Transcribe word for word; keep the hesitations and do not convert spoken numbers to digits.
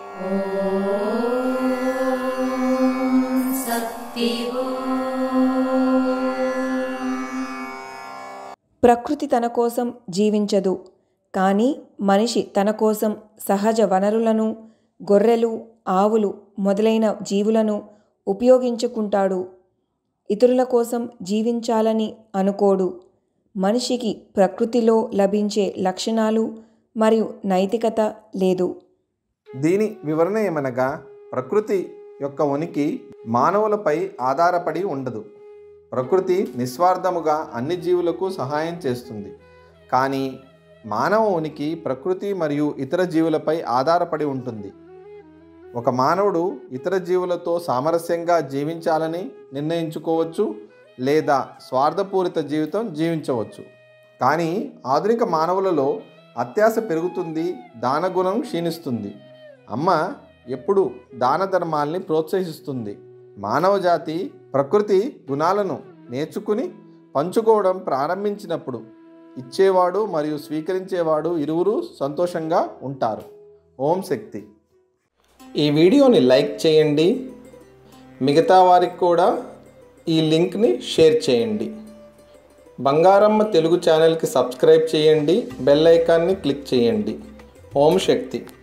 ప్రకృతి తన కోసం జీవించదు, కానీ మనిషి తన కోసం సహజ వనరులను, గొర్రెలు, ఆవులు మొదలైన జీవులను ఉపయోగించుకుంటాడు. ఇతరుల కోసం జీవించాలని అనుకోడు. మనిషికి ప్రకృతిలో లభించే లక్షణాలు మరియు నైతికత లేదు. దీని వివరణ ఏమనగా, ప్రకృతి యొక్క ఉనికి మానవులపై ఆధారపడి ఉండదు. ప్రకృతి నిస్వార్థముగా అన్ని జీవులకు సహాయం చేస్తుంది. కానీ మానవ ఉనికి ప్రకృతి మరియు ఇతర జీవులపై ఆధారపడి ఉంటుంది. ఒక మానవుడు ఇతర జీవులతో సామరస్యంగా జీవించాలని నిర్ణయించుకోవచ్చు, లేదా స్వార్థపూరిత జీవితం జీవించవచ్చు. కానీ ఆధునిక మానవులలో అత్యాశ పెరుగుతుంది, దానగుణం క్షీణిస్తుంది. అమ్మ ఎప్పుడు దాన ధర్మాల్ని ప్రోత్సహిస్తుంది. మానవ జాతి ప్రకృతి గుణాలను నేర్చుకుని పంచుకోవడం ప్రారంభించినప్పుడు ఇచ్చేవాడు మరియు స్వీకరించేవాడు ఇరువురు సంతోషంగా ఉంటారు. ఓం శక్తి. ఈ వీడియోని లైక్ చేయండి, మిగతా వారికి కూడా ఈ లింక్ని షేర్ చేయండి. బంగారమ్మ తెలుగు ఛానల్కి సబ్స్క్రైబ్ చేయండి, బెల్ ఐకాన్ని క్లిక్ చేయండి. ఓం శక్తి.